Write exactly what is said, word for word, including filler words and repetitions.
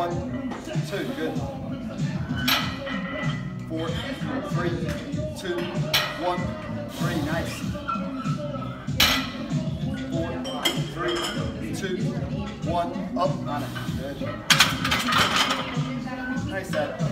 one, two, good. Four, three, two, one, three, nice. Four, three, two, one, up on it, good. Nice set.